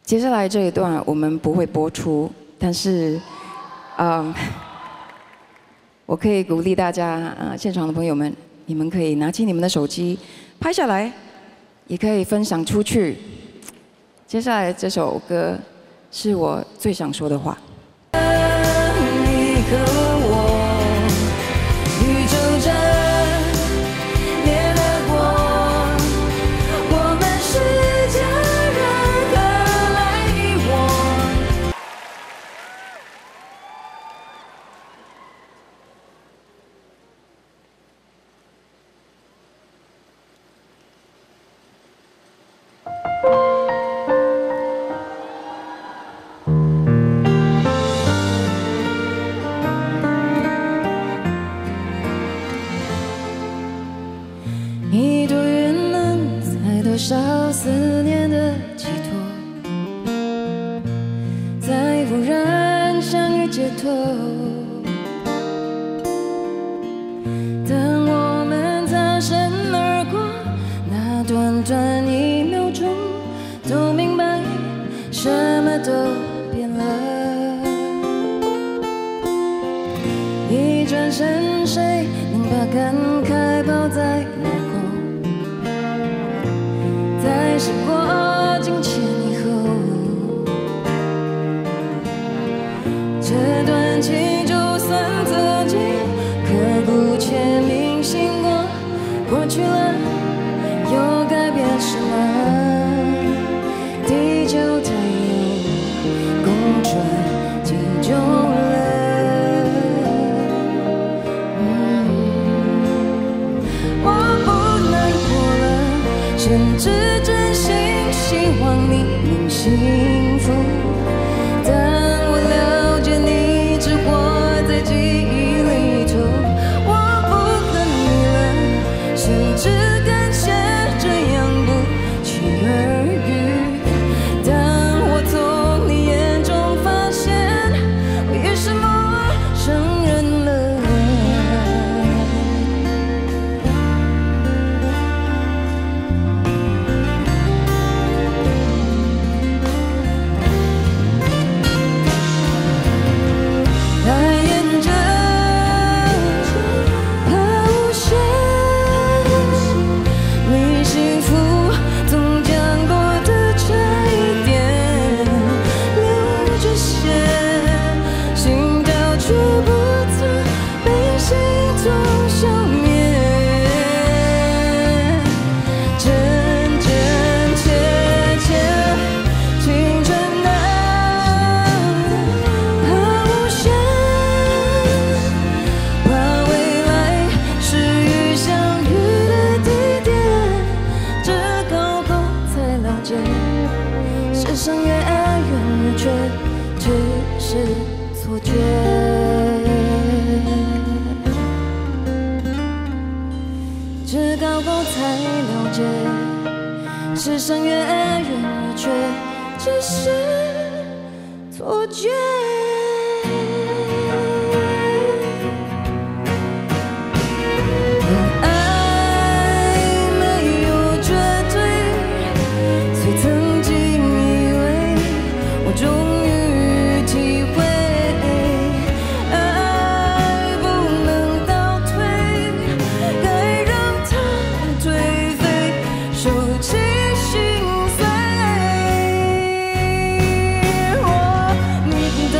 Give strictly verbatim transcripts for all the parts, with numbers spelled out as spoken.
接下来这一段我们不会播出，但是，嗯，我可以鼓励大家啊、呃，现场的朋友们，你们可以拿起你们的手机拍下来，也可以分享出去。接下来这首歌是我最想说的话。你和我宇宙着。 一朵云能载多少思念的寄托，在忽然相遇街头。当我们擦身而过，那短短一秒钟，都明白什么都变了。一转身，谁能把感慨抛在脑后？ 在时过境迁以后，这段情就算自己刻骨签铭心过，过去了又改变什么？地球它又公转几周了？嗯，我不难过了，甚至。 希望你能幸福，但我了解你只活在记忆里头。我不恨你了，甚至感谢这样不期而遇。当我从你眼中发现，我也是陌生人了。 世上越爱越越却只是错觉。至高后才了解，世上越爱越越却只是错觉。 心碎，我。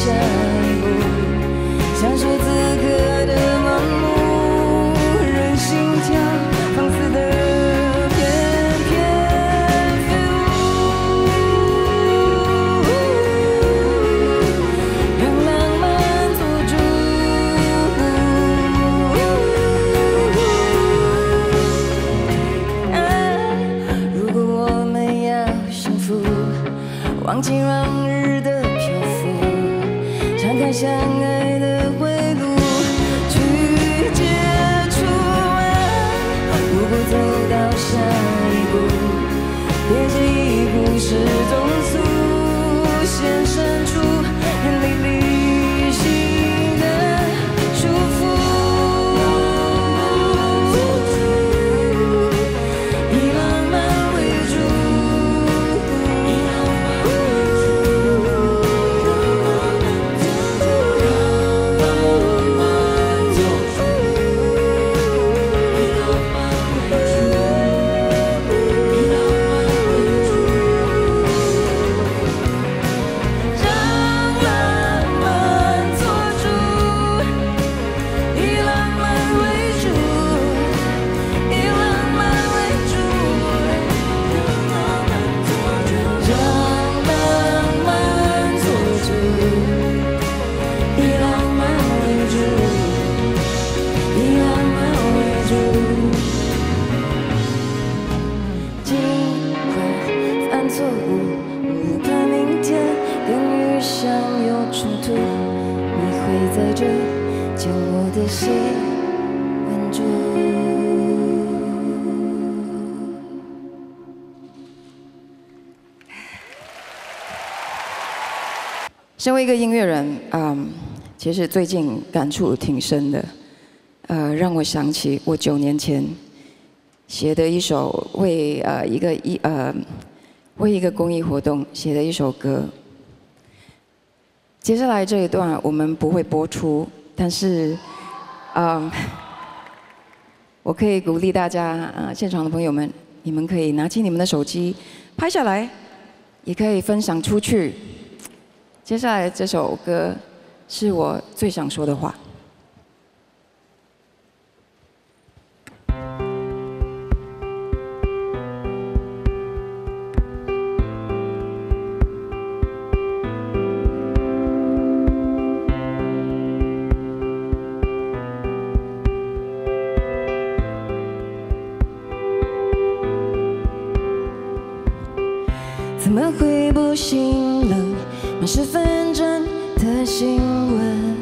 下一步，享受此刻的盲目，任心跳放肆的翩翩飞舞，让浪漫做主。啊，如果我们要幸福，忘记往日的漂浮，敞开相爱的回路，去接触啊。如果走到下一步，别介意故事中速，先删除眼里旅行的束缚，以浪漫为主。错误，不怕明天跟遇上有冲突，你会在这将我的心稳住。身为一个音乐人，嗯，其实最近感触挺深的，呃，让我想起我九年前写的一首为呃一个一呃。为一个公益活动写的一首歌。接下来这一段我们不会播出，但是，嗯，我可以鼓励大家啊、呃，现场的朋友们，你们可以拿起你们的手机拍下来，也可以分享出去。接下来这首歌是我最想说的话。怎么会不心冷？满是纷争的新闻，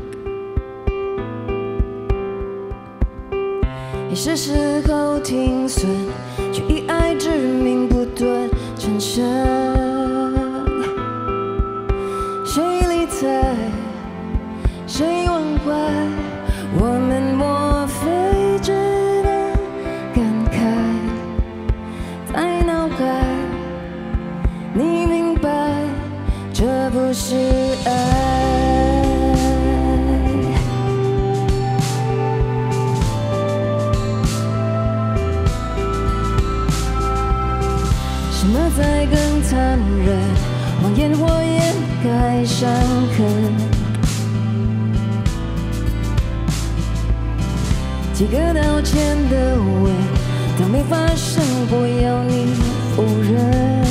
也是时候停损，去以爱之名不断产生。谁理睬？谁忘怀？我们莫非只能感慨在脑海？你明白，这不是爱。什么才更残忍？谎言或掩盖伤痕。几个道歉的吻，都没发生过，要你否认。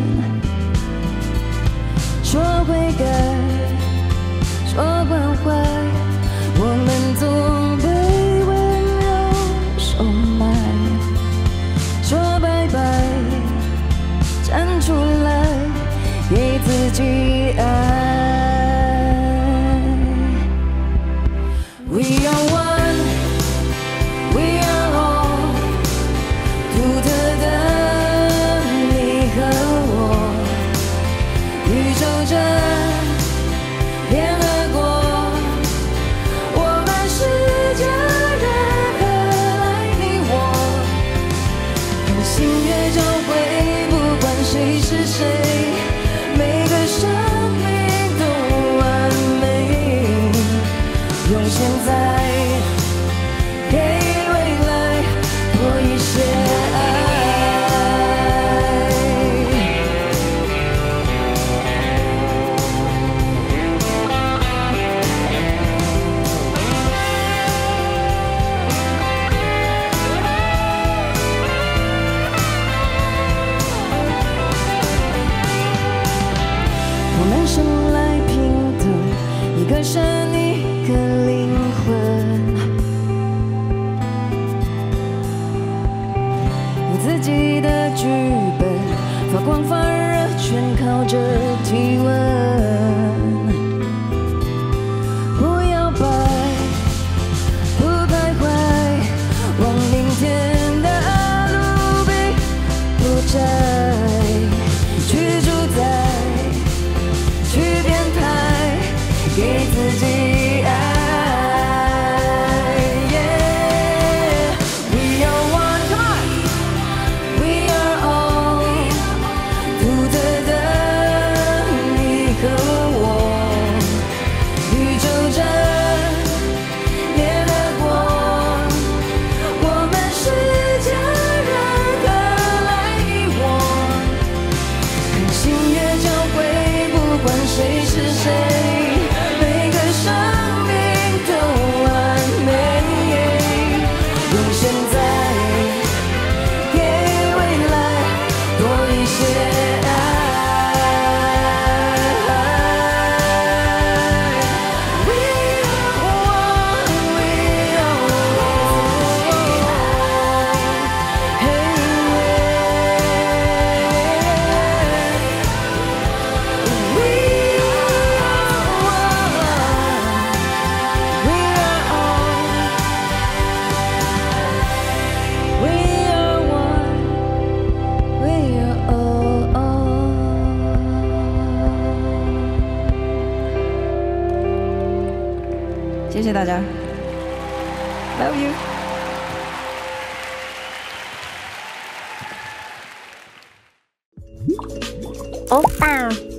说悔改，说关怀，我们总被温柔收买。说拜拜，站出来，给自己爱。We are one, we are all， 独特的你和我。宇宙着联合国，我们是家人，何来你我？同心越交汇，不管谁是谁，每个生命生来平等，一个神，一个灵魂。有自己的剧本，发光发热，全靠着体温。不摇摆，不徘徊，往明天的路并不窄。 去主宰，去编排，给自己爱。Yeah, we are one, come on, we are all， 独特的你和我，宇宙着烈的光，我们是家人，何来遗忘？ 星月交汇，不管谁是谁，每个生命都完美。用现在给未来多一些爱。We are one, we are one. We are one, we are all. 谢谢大家 ，Love you。 欧巴。